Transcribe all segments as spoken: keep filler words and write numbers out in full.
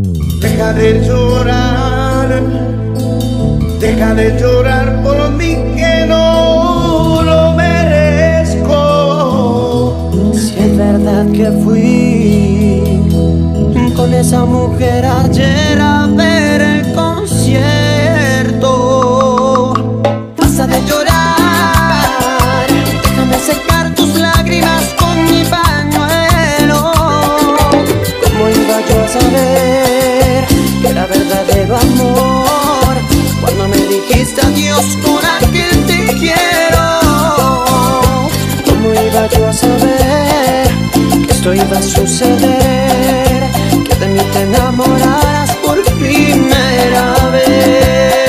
Deja de llorar, deja de llorar por mí que no lo merezco. Si es verdad que fui con esa mujer ayer a ver el concierto, basta de llorar, déjame secar tus lágrimas con mi pañuelo. ¿Cómo iba yo a saber que era verdadero amor cuando me dijiste adiós con aquel te quiero? ¿Cómo iba yo a saber que esto iba a suceder, que de mí te enamoraras por primera vez?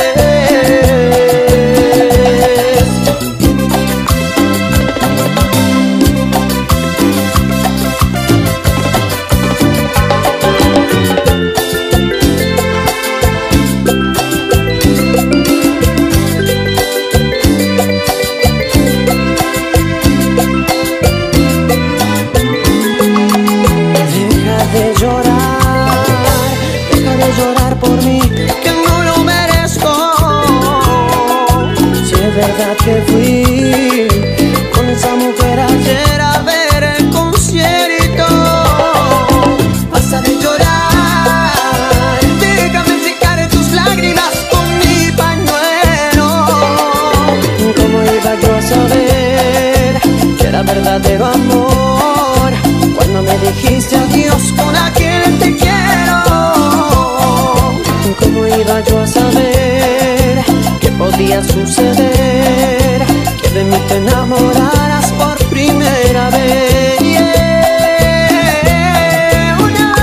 Que fui con esa mujer ayer a ver el concierto, basta de llorar, déjame secar tus lágrimas con mi pañuelo. ¿Cómo iba yo a saber que era verdadero amor cuando me dijiste adiós con aquel te quiero? ¿Cómo iba yo a saber que podía suceder, que de mí te enamoraras por primera vez? Yeah, oh no.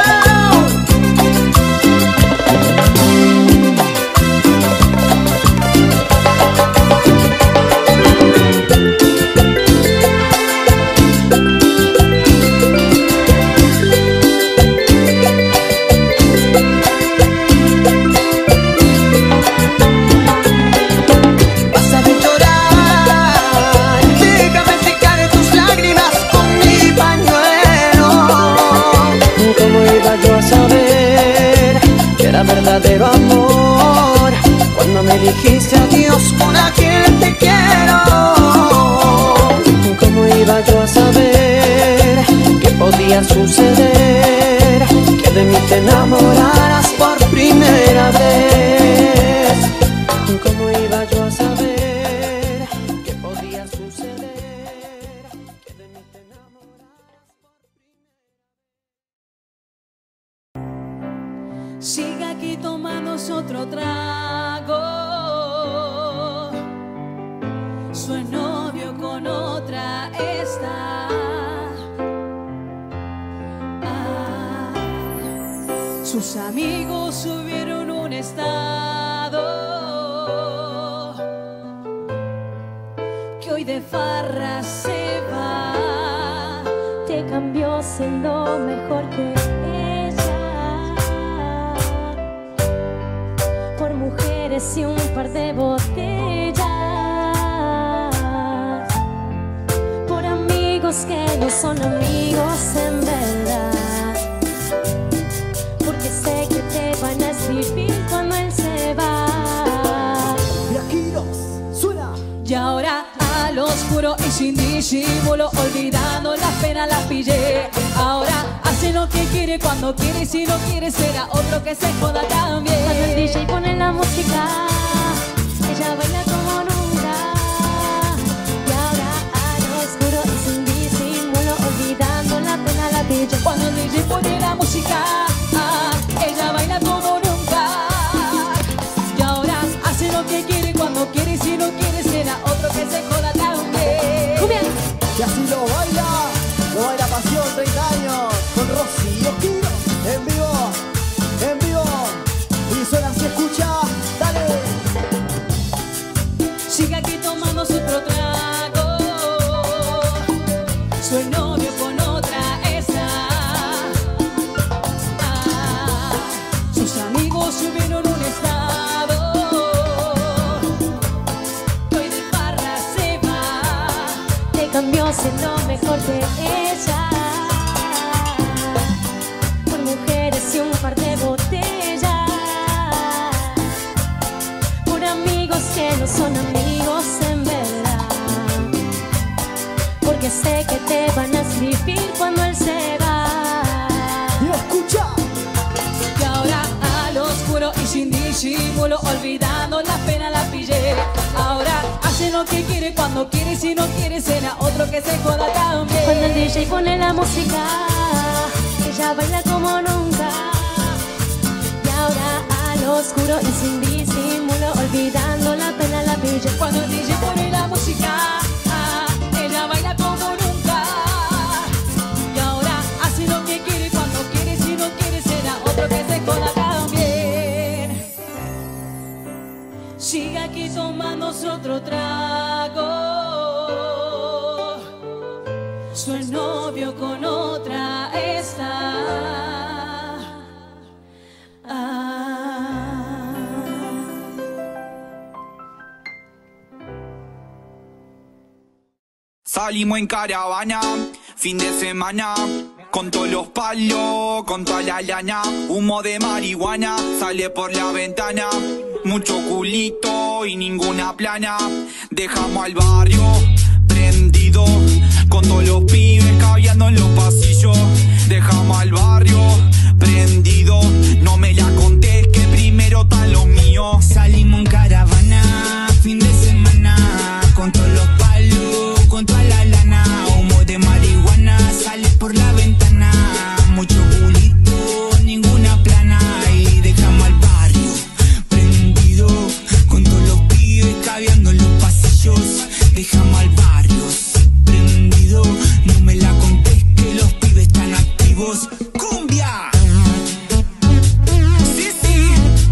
Verdadero amor cuando me dijiste adiós con aquel te quiero. ¿Cómo iba yo a saber que podía suceder, que de mí te enamoraras por primera vez? ¿Cómo iba yo a saber que podía suceder, que de mí te enamoraras por primera vez? Sigue aquí tomándose otro trago, su novio con otra está. Ah, sus amigos subieron un estado que hoy de farra se va. Te cambió siendo mejor que y un par de botellas, por amigos que no son amigos en verdad, porque sé que te van a escribir cuando él se va. Y aquí nos suena. Y ahora al oscuro y sin disimulo, olvidando la pena la pillé. Ahora hace lo que quiere cuando quiere, y si no quiere será otro que se joda también. Cuando el D J pone la música, ella baila como nunca. Y ahora al oscuro y sin disimulo, olvidando la pena la pillé. Cuando el D J pone la música, ah, ella baila como nunca. Y ahora hace lo que quiere cuando quiere, y si no quiere será otro que se joda también. Muy bien. Y así lo baila, lo baila Pasión treinta años con Rocío Quiroz en vivo, en vivo. Y suena así, escucha, dale. Sigue aquí tomando su otro trago, su novio con otra está. Ah, sus amigos subieron un estado que hoy de farra se va. Te cambió siendo mejor que ella, por mujeres y un par de botella. Por amigos que no son amigos en verdad, porque sé que te van a escribir cuando él se va. Y escucha. Y ahora a lo oscuro y sin disimulo, olvidando la pena la pillé. Ahora hace lo que quiere cuando quiere, y si no quiere será otro que se joda también. Cuando el D J pone la música, ella baila como nunca. Y ahora a lo oscuro y sin disimulo, olvidando la pena la pillé. Cuando el D J pone la música, ah, ella baila como nunca. Y ahora hace lo que quiere cuando quiere, y si no quiere será otro que se joda también. Sigue aquí tomándose otro trago, su novio con otra está. Ah. Salimos en caravana, fin de semana, con todos los palos, con toda la lana. Humo de marihuana sale por la ventana, mucho culito y ninguna plana. Dejamos al barrio prendido, con todos los pibes caviando en los pasillos. Dejamos al barrio prendido, no me la contés que primero están los míos. Salimos en caravana, fin de semana, con todos los palos, con toda la lana. Humo de marihuana sale por la ventana, mucho culito, ninguna plana. Y dejamos al barrio prendido, con todos los pibes caviando en los pasillos. Dejamos al barrio prendido, no me la contés que los pibes están activos. ¡Cumbia! Sí, sí.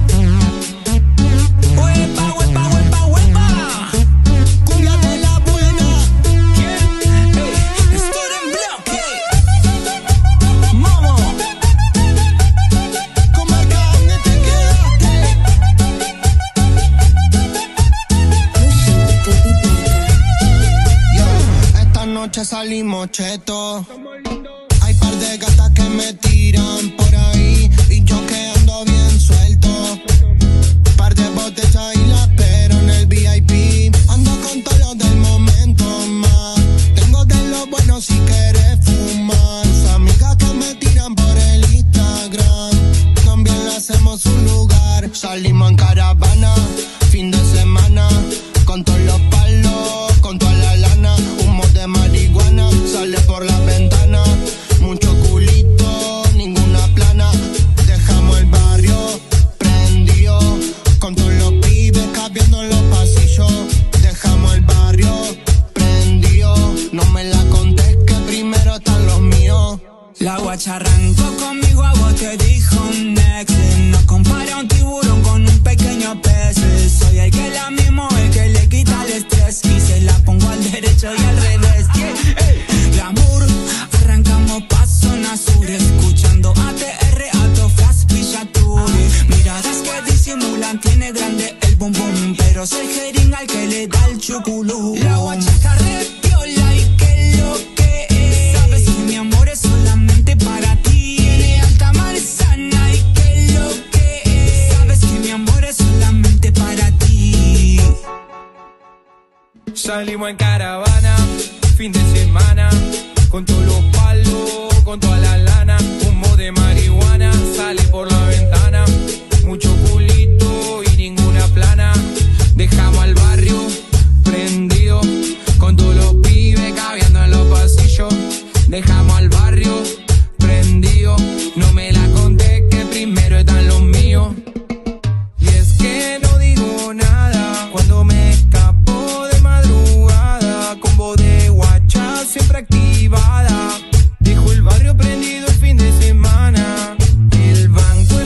¡Huepa, huepa, huepa, huepa! ¡Cumbia de la buena! ¿Quién? ¡Ey! ¡Estoy en bloque! ¡Mamo! ¿Cómo acá? ¿Dónde te quedaste? Esta noche salimos cheto. Hay par de gatas que me tiran por ahí y yo que ando bien suelto. Par de botellas y la espero en el V I P. Ando con todo lo del momento más. Tengo de lo bueno si quieres fumar. Sus amigas que me tiran por el Instagram, también le hacemos un lugar. Salimos en caravana, fin de semana, con todos los palos, con toda la lana. Humo de marihuana sale por la ventana, mucho culito, ninguna plana. Dejamos el barrio prendido, con todos los pibes cabiendo en los pasillos. Dejamos el barrio prendido, no me la contés que primero están los míos. La guacha arrancó conmigo, a vos te dijo next. No compara un tiburón con un pequeño pez. Soy el que la mimo, el que le quita el estrés, y se la pongo al derecho y al revés. Yeah. Hey. Glamour, arrancamos pa' zona sur, escuchando A T R, Alto Flash, Pillaturi. Miradas que disimulan, tiene grande el bum bum, pero soy jeringa el que le da el chuculú. La guacha está re piola y que lo que es. Sabes que mi amor es solamente para ti. Tiene alta manzana y que lo que es. Sabes que mi amor es solamente para ti. Salimos en caravana, fin de semana, con todos los palos, con toda la lana. Humo de marihuana sale por la ventana, mucho culito y ninguna plana. Dejamos al barrio prendido, con todos los pibes caviando en los pasillos. Dejamos al barrio prendido, no me la contés que primero están los míos. Y es que no digo nada cuando me escapo de madrugada, con voz de guacha siempre activada. Dejo el barrio prendido el fin de semana, el banco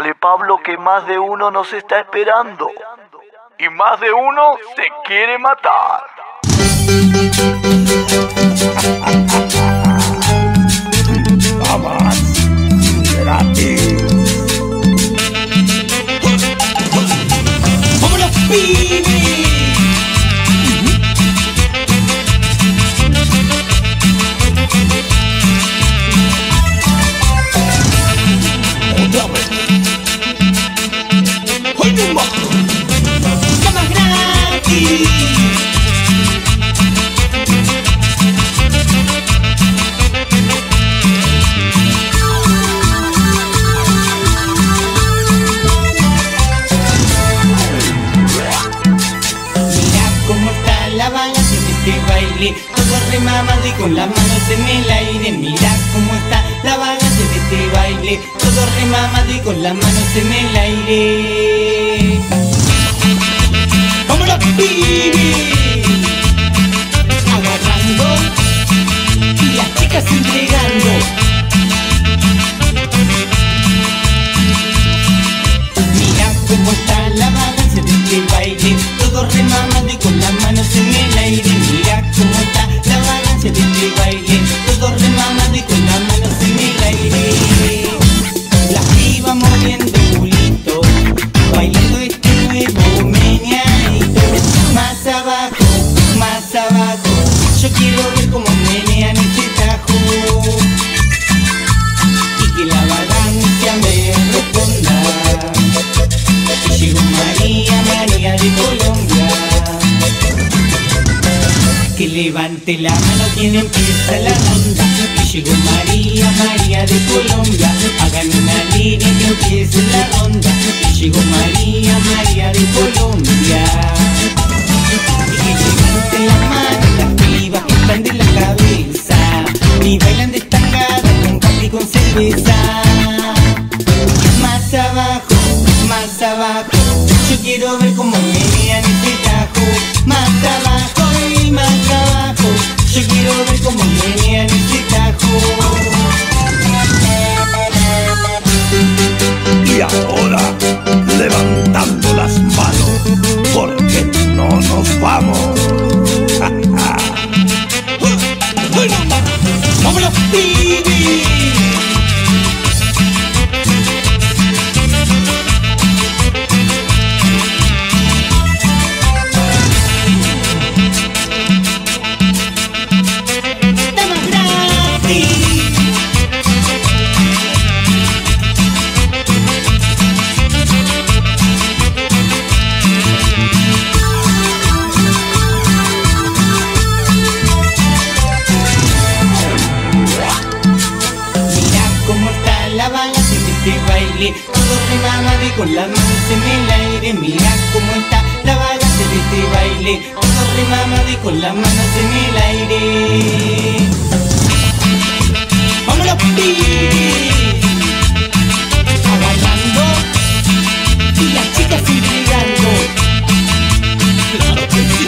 Dale, Pablo, que más de uno nos está esperando. Y más de uno se quiere matar. Vamos, gratis. ¡Vámonos, pibes! Otra vez. ¡Ay, no más! ¡Camas gratis! Este baile, todo remamado y con las manos en el aire. Mira cómo está la vagancia de este baile, todo remamado y con las manos en el aire. ¡Vámonos, pibes! Agarrando y las chicas entregando. Mira cómo está la vagancia de este baile, todo remamado y con las manos en el aire. Mira cómo está la vagancia de este baile, todo remamado y con las manos en el aire. Las pibas moviendo el culito, bailando este nuevo meneadito. Más abajo, más abajo, yo quiero ver cómo menean este tajo. Y que la vagancia me responda. Y llegó María, María de Colombia. Que levante la mano quien empieza la ronda. Que llegó María, María de Colombia. Hagan una línea que empiece la ronda. Que llegó María, María de Colombia. Y que levante la mano las pibas que están de la cabeza y bailan destacadas con café y con cerveza. Más abajo, más abajo, yo quiero ver cómo menean ese tajo. Más abajo y más abajo, yo quiero ver cómo menean ese tajo. Y ahora, levantando las manos, porque no nos vamos. ¡Vámonos, pibes! Todo remamado y con las manos en el aire. Mira cómo está la vagancia de este baile, todo remamado y con las manos en el aire. ¡Vámonos, pibes! Agarrando y las chicas entregando. Claro que sí.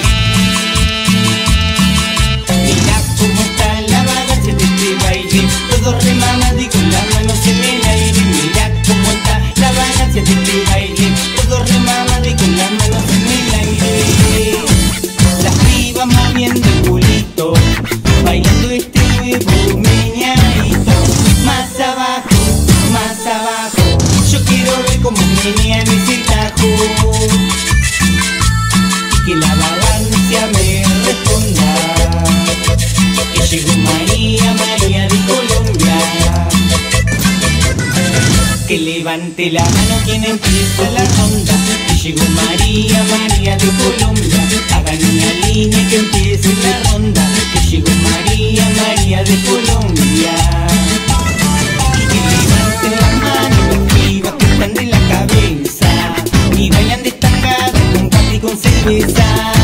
Mira cómo está la vagancia de este baile, todo remamado y con las manos en el aire. Mira cómo está la vagancia de este baile, todo remamado y con las manos en el aire. Las pibas moviendo el culito, bailando este nuevo meneadito. Más abajo, más abajo, yo quiero ver cómo menean ese tajo. Y que la vagancia me responda. Que llegó María, María de Colombia. Que levante la mano quien empieza la ronda. Que llegó María, María de Colombia. Hagan una línea que empiece la ronda. Que llegó María, María de Colombia. Y que levanten la mano las pibas que están de la cabeza y bailan destacadas con café y con cerveza.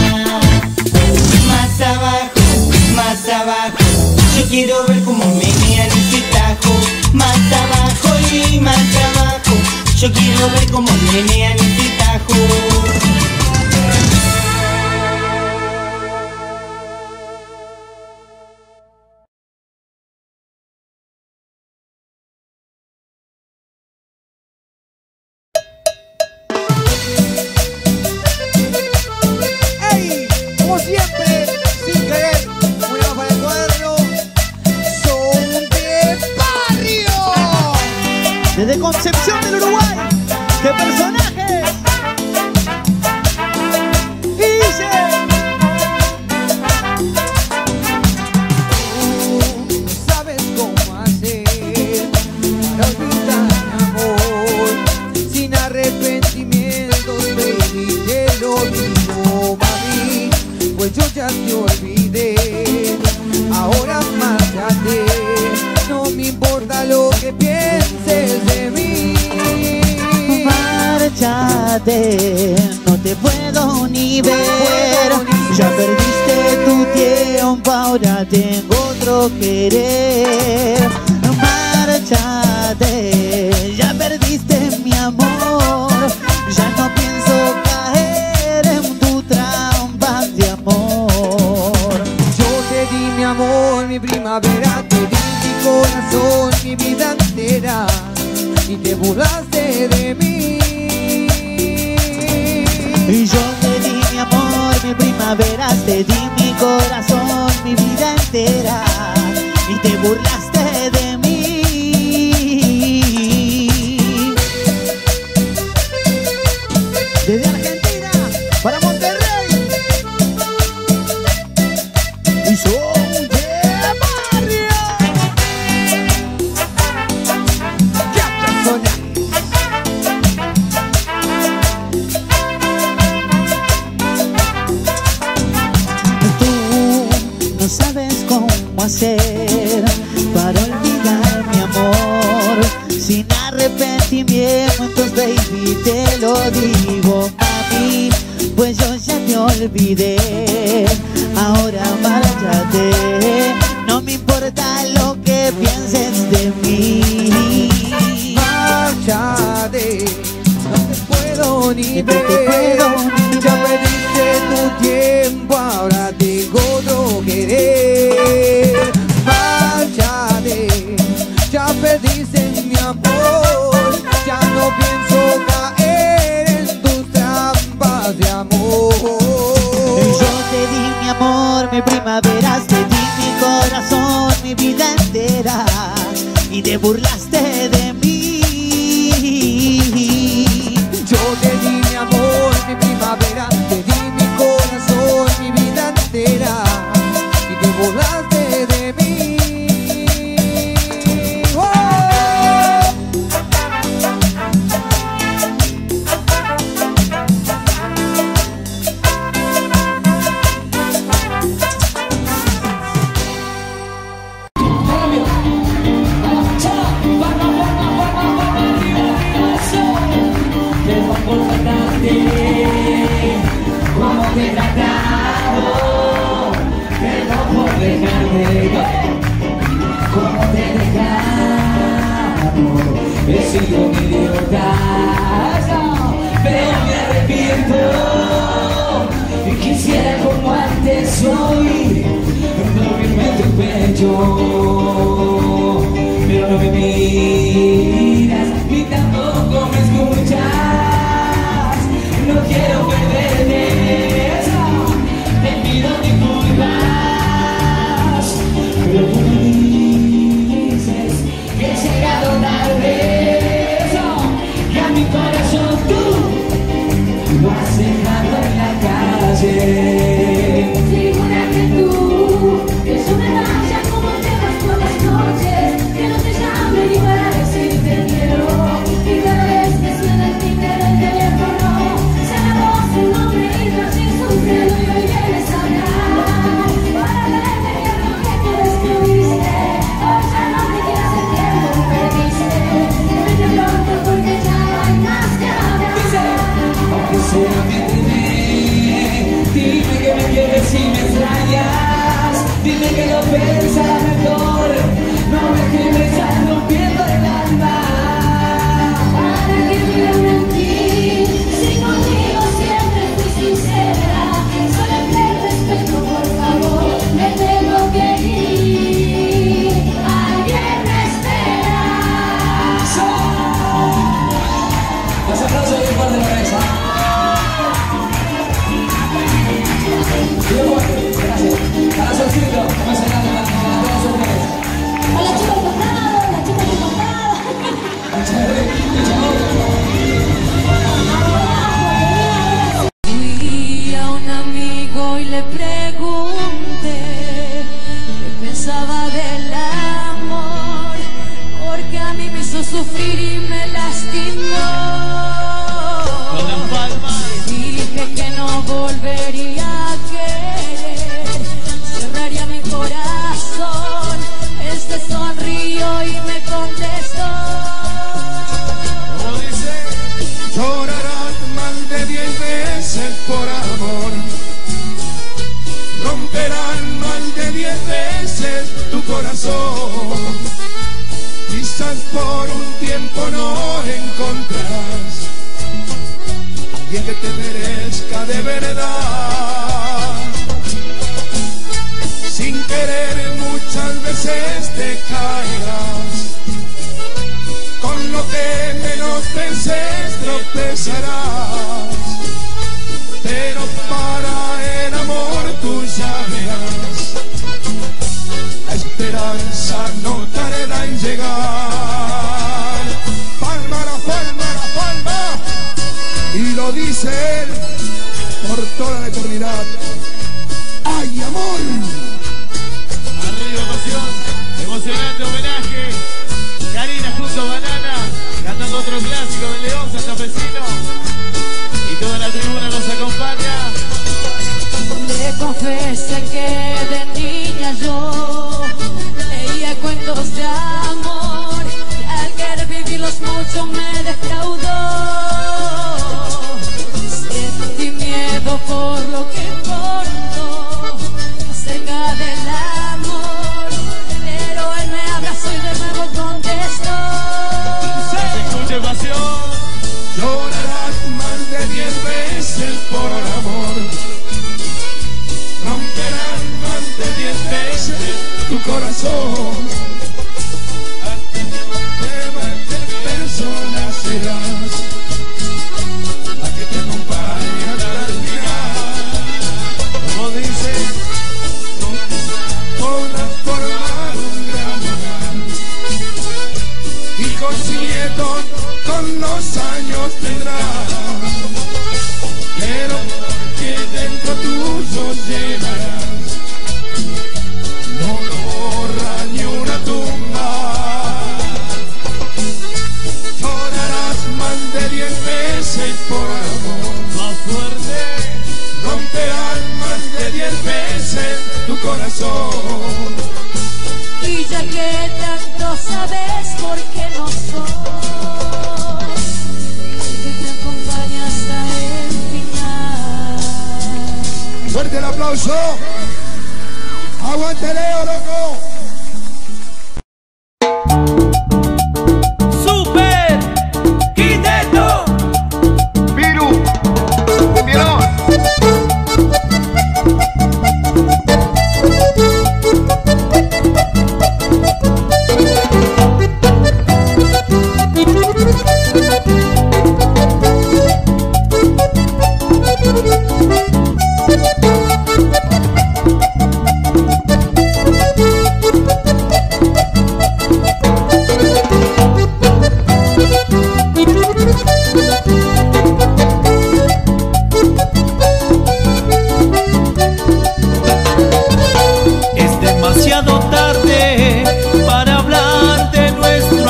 Más abajo, más abajo, yo quiero ver cómo menean ese tajo. Más abajo y más abajo, yo quiero ver cómo menean ese tajo. márchate, no te puedo ni ver. Ya perdiste tu tiempo, ahora tengo otro querer. Márchate, ya perdiste mi amor. Ya no pienso caer en tu trampa de amor. Yo te di mi amor, mi primavera, te di mi corazón, mi vida entera, y te burlaste de mí. Y yo te di mi amor, mi primavera, te di mi corazón, mi vida entera, y te burlaste de mí. Desde Argentina para Monterrey, y son de barrio. ¡Qué persona! No sabes cómo hacer para olvidar mi amor sin arrepentimiento, entonces baby te lo digo, mami, pues yo ya te olvidé. Ahora márchate, no me importa lo que pienses de mí. Márchate, no te puedo ni No te ver. puedo ni Ya ver. perdiste tu tiempo, ahora tengo otro querer. Márchate, ya perdiste mi amor. Ya no pienso caer en tus trampas de amor. Yo te di mi amor, mi primavera, te di mi corazón, mi vida entera, y te burlaste de mí. Yo te di mi amor, mi primavera, te di mi corazón, mi vida entera, y te burlaste de mí. ¡Oh! Cómo te he tratado, perdón por dejarme, cómo te he dejado, he sido un idiota, pero me arrepiento, y quisiera como antes soy, dormirme en tu pecho, pero no me miras, ni tampoco me escuchas, no quiero perderte. Te pido disculpas, pero tú me dices que he llegado tarde, y a mi corazón tú lo has dejado en la calle. Segura que tú, que eso me vaya como te va. amor. Romperán más de diez veces tu corazón. Quizás por un tiempo no encontrarás alguien que te merezca de verdad. Sin querer muchas veces te caerás, con lo que menos penses tropezarás, pero para el amor tú ya verás, la esperanza no tarda en llegar. Palma, la palma, la palma, y lo dice él por toda la eternidad. ¡Ay, amor! Arriba, pasión, emocionante homenaje. Karina junto a Banana, cantando otro clásico de León, santafesino. Y toda la tribuna nos acompaña. Le confesé que de niña yo leía cuentos de amor, y al querer vivirlos mucho me defraudó. Sentí miedo por lo que contó acerca del amor, pero él me abrazó y de nuevo contestó. Se escucha pasión. Llorarás más de diez veces por amor. Romperán más de diez veces tu corazón. Hasta que persona serás la que te acompañe hasta el final. Como dice, podrás formar un gran hogar. Hijos y nietos con los años tendrás, pero que dentro tuyo llevarás, no lo borra ni una tumba. Llorarás más de diez veces por amor. Más fuerte. Romperán más de diez veces tu corazón. Y ya que tanto sabes por qué no soy, que te acompaña hasta el final. Fuerte el aplauso. Aguante Leo, loco. Super Quinteto Viru, Mirón. Es demasiado tarde para hablar de nuestro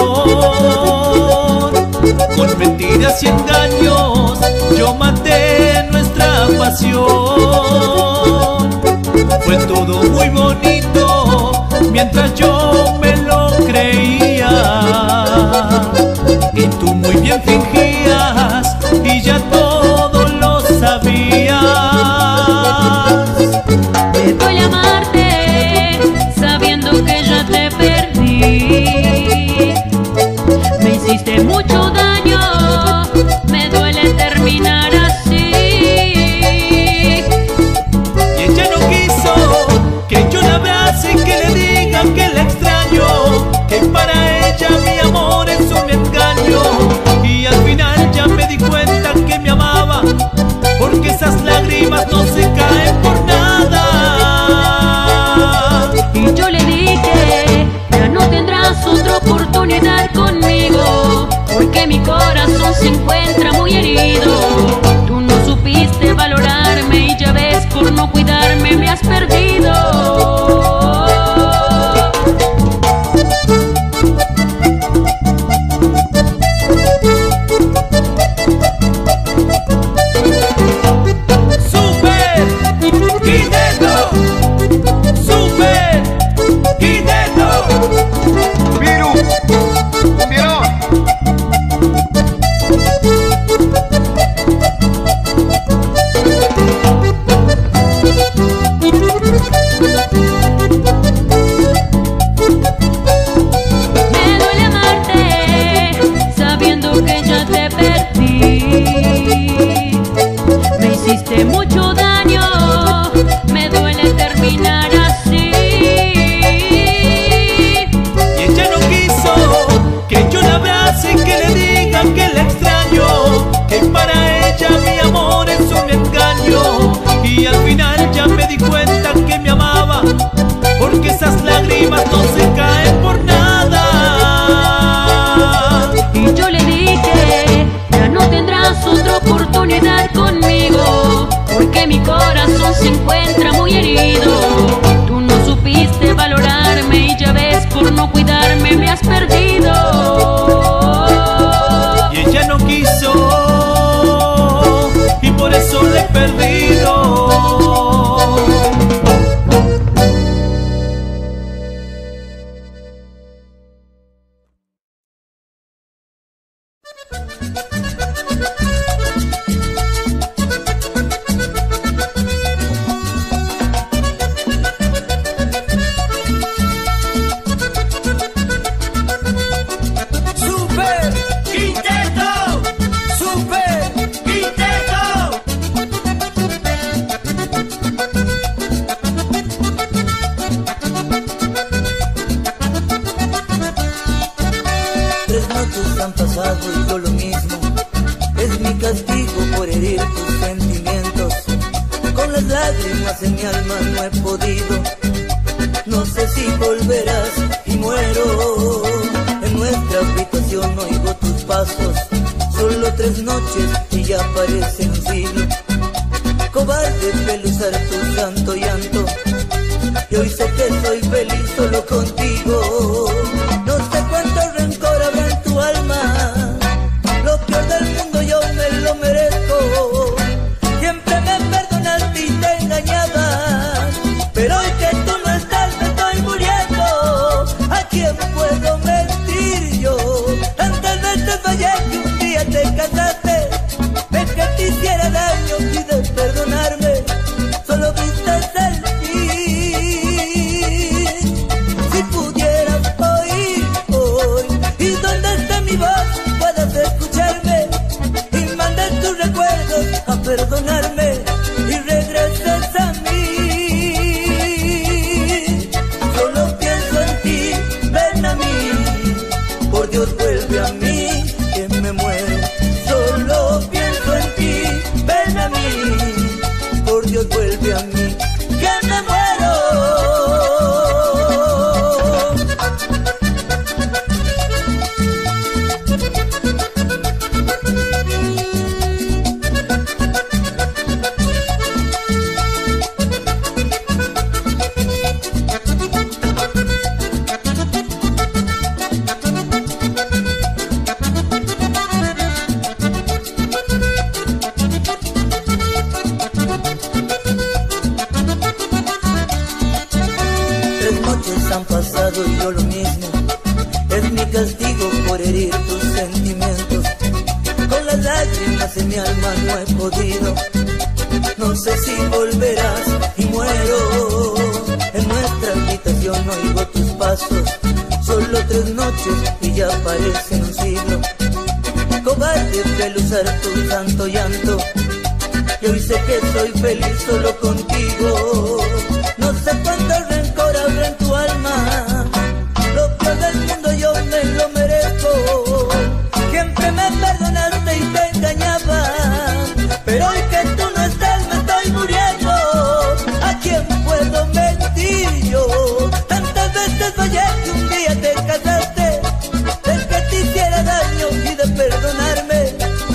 amor. Con mentiras y engaños yo maté nuestra pasión. Fue todo muy bonito mientras yo me lo creía, y tú muy bien fingías y ya todo lo sabías. Voy a amarte sabiendo que ya te perdí. Me hiciste mucho daño, me duele terminar así. Y ella no quiso que hiciste mucho daño, me duele terminar así. Y ella no quiso que yo la abrace y que le diga que la extraño, que para ella mi amor es un engaño. Y al final ya me di cuenta que me amaba, porque esas lágrimas no se caen por nada. Y yo le dije, ya no tendrás otra oportunidad conmigo, porque mi corazón se encuentra muy herido. Tú no supiste valorarme y ya ves, por no cuidarme me has perdido. Y ella no quiso, y por eso le he perdido.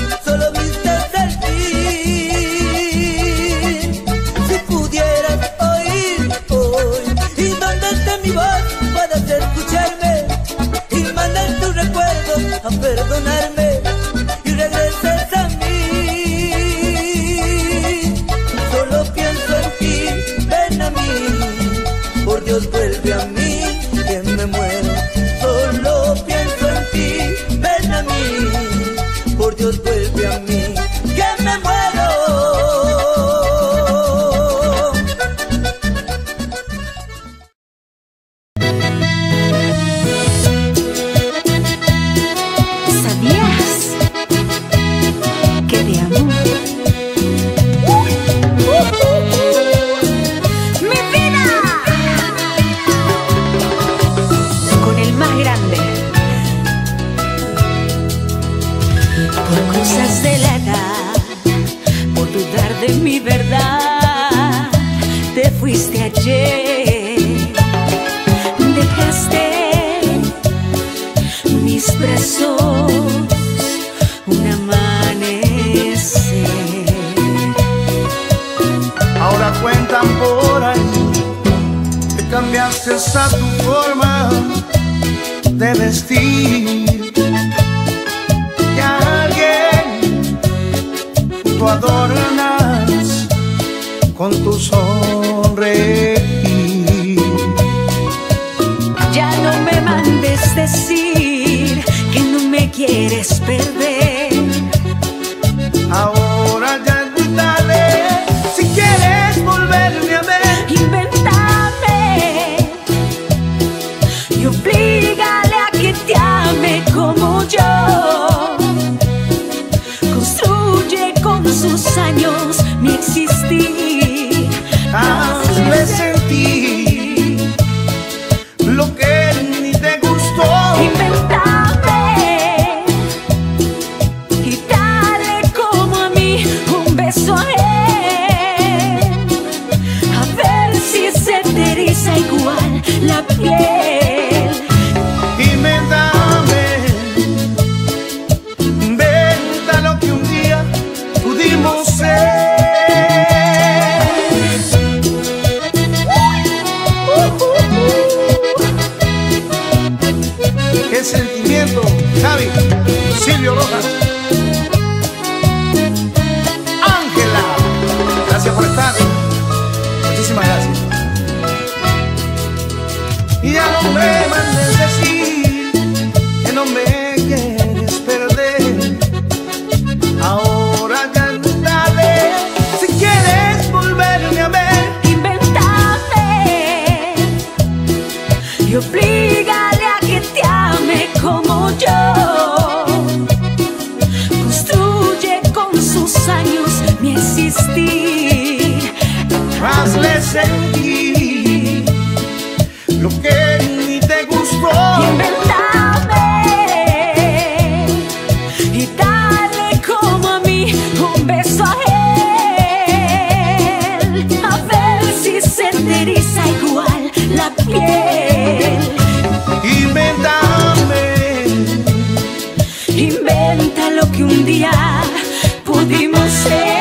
Si pudieras mi verdad. Te fuiste ayer, dejaste mis brazos un amanecer. Ahora cuentan por ahí que cambiaste a tu forma de vestir, que a alguien tú adornas con tu sonreír. Ya no me mandes decir que no me quieres perder. Ahora ya dale, si quieres volverme a ver, invéntame y oblígale a que te ame como yo. Construye con sus años mi existir. hazle sentir lo que ni te gustó. Invéntame y dale como a mí un beso a él, a ver si se te eriza igual la piel. Invéntame, inventa lo que un día pudimos ser. Qué sentimiento, Javi, Silvio Rojas, Ángela, gracias por estar, muchísimas gracias. Y ya no me mandes decir que no me quieres perder. Ahora ya dale, si quieres volverme a ver, Invéntame y oblígale a que te ame como yo. Construye con sus años mi existir. hazle sentir lo que ni te gustó. Invéntame y dale como a mí un beso a él, a ver si se te eriza igual la piel. Invéntame, Inventa lo que un día pudimos ser.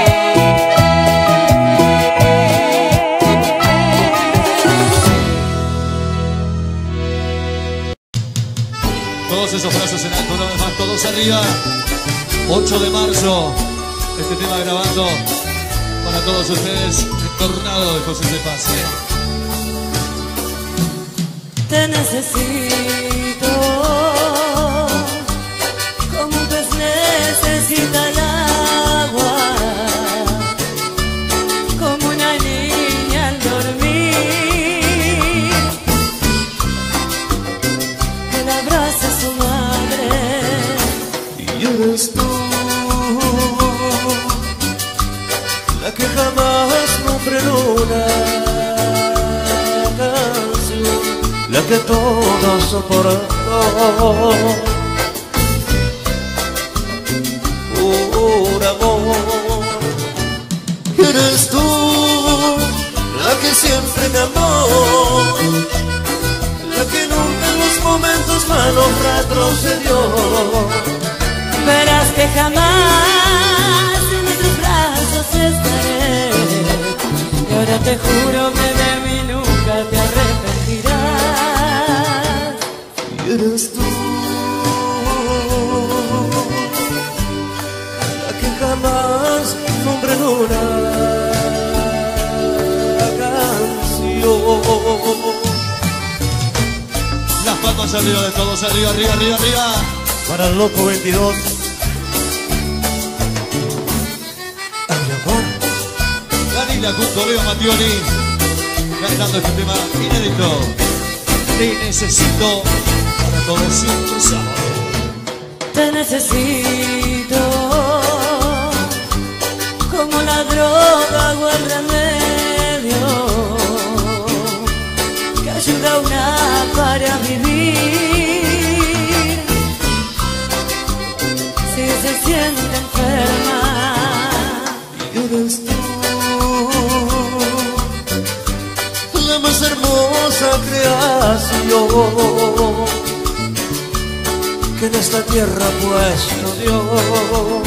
Todos esos brazos en alto, una vez más, todos arriba. ocho de marzo, este tema grabando para todos ustedes, el Tornado de José de Paz. ¿eh? Te necesito como un pez necesita el agua, como una niña al dormir, que le abraza a su madre. Y eres tú la que jamás nombré en una canción, la que todo soportó. Por amor, eres tú la que siempre me amó, la que nunca en los momentos malos retrocedió. Verás que jamás en tus brazos estaré, y ahora te juro que de mí nunca te arrepentirás. Y eres tú la que jamás nombré en una canción. Las palmas arriba de todos, arriba, arriba, arriba, arriba. Para el loco veintidós. Ay, mi amor. Danila junto a Leo Mattioli cantando este tema inédito. Te necesito para todos siempre sábado. Te necesito como la droga o el remedio que ayuda a una para vivir si se siente enferma. Y eres tú espacio que en esta tierra ha puesto Dios.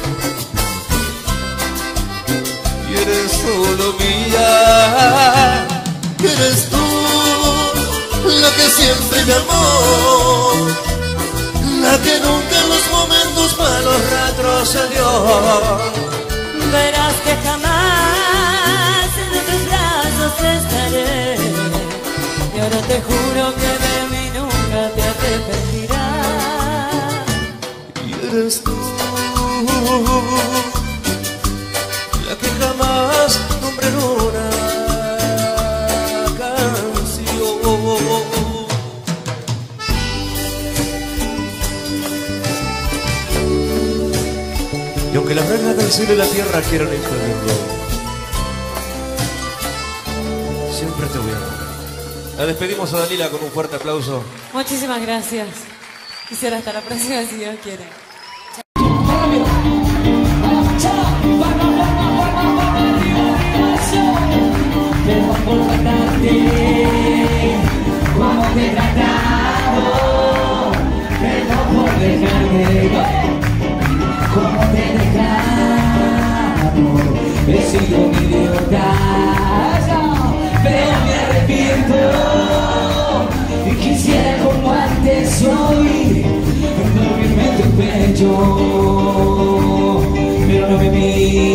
Y eres solo mía, eres tú la que siempre me amó, la que nunca en los momentos malos retrocedió. Verás que jamás en tus brazos estaré, y ahora te juro que de mí nunca te arrepentirás. Y eres tú la que jamás nombré en una canción. Y aunque las reglas del cielo y la tierra quieran impedirlo, siempre te voy a amar. La despedimos a Dalila con un fuerte aplauso. Muchísimas gracias. Quisiera hasta la próxima si Dios quiere. Como te he tratado, perdón por dejarme, como te he dejado, he sido un idiota, pero me arrepiento y quisiera como antes hoy dormirme en tu pecho, pero no me vi.